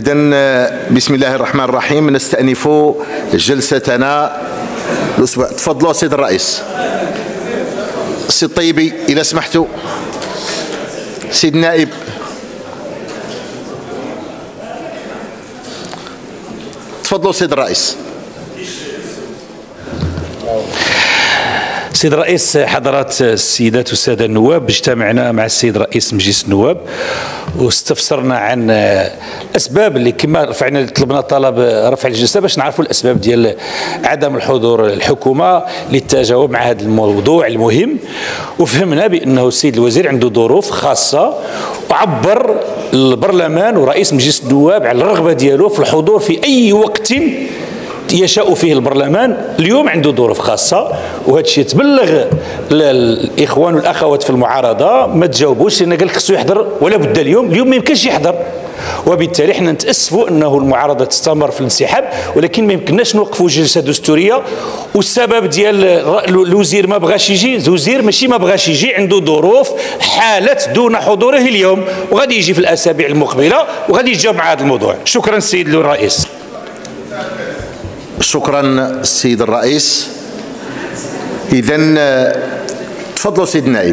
إذا بسم الله الرحمن الرحيم، نستأنف جلستنا الأسبوع. تفضلوا سيد الرئيس. سيد طيبي إذا سمحتوا. سيد النائب. تفضلوا سيد الرئيس. سيد الرئيس، حضرات السيدات والسادة النواب، اجتمعنا مع السيد رئيس مجلس النواب واستفسرنا عن الأسباب اللي كما طلبنا طلب رفع الجلسة باش نعرفوا الأسباب ديال عدم الحضور الحكومة للتجاوب مع هذا الموضوع المهم. وفهمنا بأنه السيد الوزير عنده ظروف خاصة، وعبر البرلمان ورئيس مجلس النواب على الرغبة ديالو في الحضور في أي وقت يشاء فيه البرلمان. اليوم عنده ظروف خاصة، وهذا الشيء تبلغ الإخوان والأخوات في المعارضة، ما تجاوبوش لأن قال لك خصو يحضر ولا بد اليوم ما يمكنش يحضر، وبالتالي حنا نتأسفوا أنه المعارضة تستمر في الانسحاب، ولكن ما يمكنناش نوقفوا جلسة دستورية. والسبب ديال الوزير ما بغاش يجي، الوزير ماشي ما بغاش يجي، عنده ظروف حالت دون حضوره اليوم، وغادي يجي في الأسابيع المقبلة وغادي يجاوب مع هذا الموضوع. شكرا السيد الرئيس. شكرا السيد الرئيس. إذا تفضلوا سيد النائب.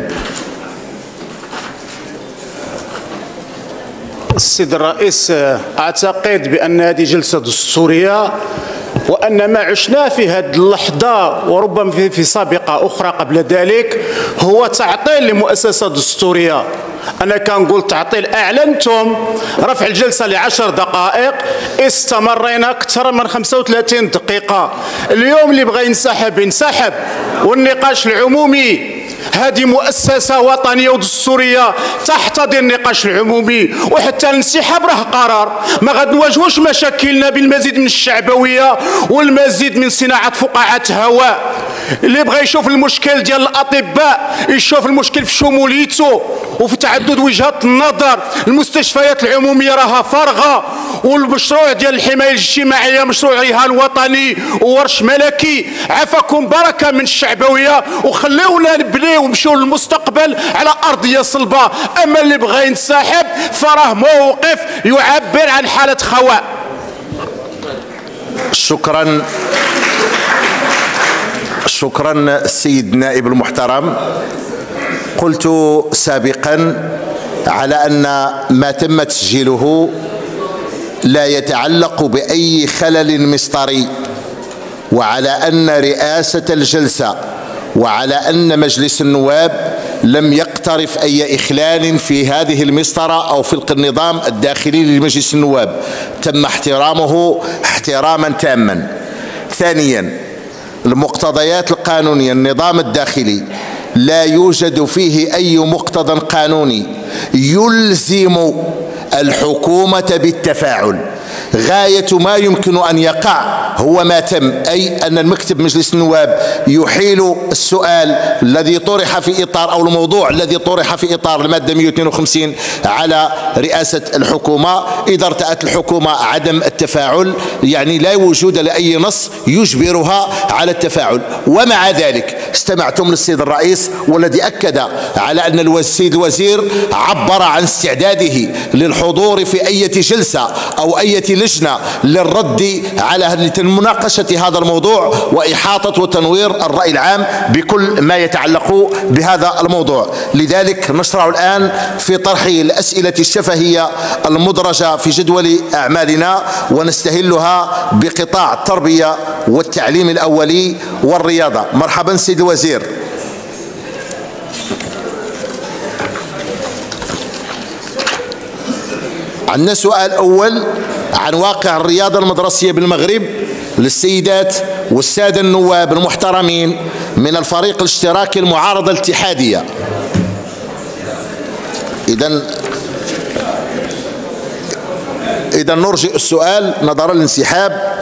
السيد الرئيس، أعتقد بأن هذه جلسة دستورية، وأن ما عشناه في هذه اللحظة وربما في سابقة أخرى قبل ذلك هو تعطيل لمؤسسة دستورية. أنا كنقول تعطيل. أعلنتم رفع الجلسة ل10 دقائق، استمرينا أكثر من 35 دقيقة. اليوم اللي بغى ينسحب والنقاش العمومي. هذه مؤسسة وطنية ودستورية تحتضن النقاش العمومي، وحتى الانسحاب راه قرار. ما غنواجهوش مشاكلنا بالمزيد من الشعبوية والمزيد من صناعة فقاعات هواء. اللي بغى يشوف المشكل ديال الأطباء يشوف المشكل في شموليته وفي تعدد وجهات النظر. المستشفيات العمومية راها فارغة، والمشروع ديال الحماية الاجتماعية مشروع رهان وطني وورش ملكي. عفاكم بركة من الشعبوية وخليونا نبنيو ونمشيو للمستقبل على أرضية صلبة. أما اللي بغى ينسحب فراه موقف يعبر عن حالة خواء. شكرا السيد النائب المحترم. قلت سابقا على أن ما تم تسجيله لا يتعلق بأي خلل مسطري، وعلى أن رئاسة الجلسة وعلى أن مجلس النواب لم يقترف أي إخلال في هذه المسطرة أو في النظام الداخلي لمجلس النواب، تم احترامه احتراما تاما. ثانيا، المقتضيات القانونية، النظام الداخلي لا يوجد فيه أي مقتضى قانوني يلزم الحكومة بالتفاعل. غاية ما يمكن أن يقع هو ما تم، أي أن المكتب مجلس النواب يحيل السؤال الذي طرح في إطار أو الموضوع الذي طرح في إطار المادة 152 على رئاسة الحكومة. إذا ارتأت الحكومة عدم التفاعل، يعني لا وجود لأي نص يجبرها على التفاعل. ومع ذلك استمعتم للسيد الرئيس والذي أكد على أن السيد الوزير عبر عن استعداده للحضور في أي جلسة أو أي لجنة للرد على مناقشة هذا الموضوع وإحاطة وتنوير الرأي العام بكل ما يتعلق بهذا الموضوع. لذلك نشرع الآن في طرح الأسئلة الشفهية المدرجة في جدول أعمالنا، ونستهلها بقطاع التربية والتعليم الأولي والرياضة. مرحبا سيد الوزير. عندنا سؤال أول عن واقع الرياضة المدرسية بالمغرب للسيدات والسادة النواب المحترمين من الفريق الاشتراكي المعارضة الاتحادية. إذا نرجئ السؤال نظرا للانسحاب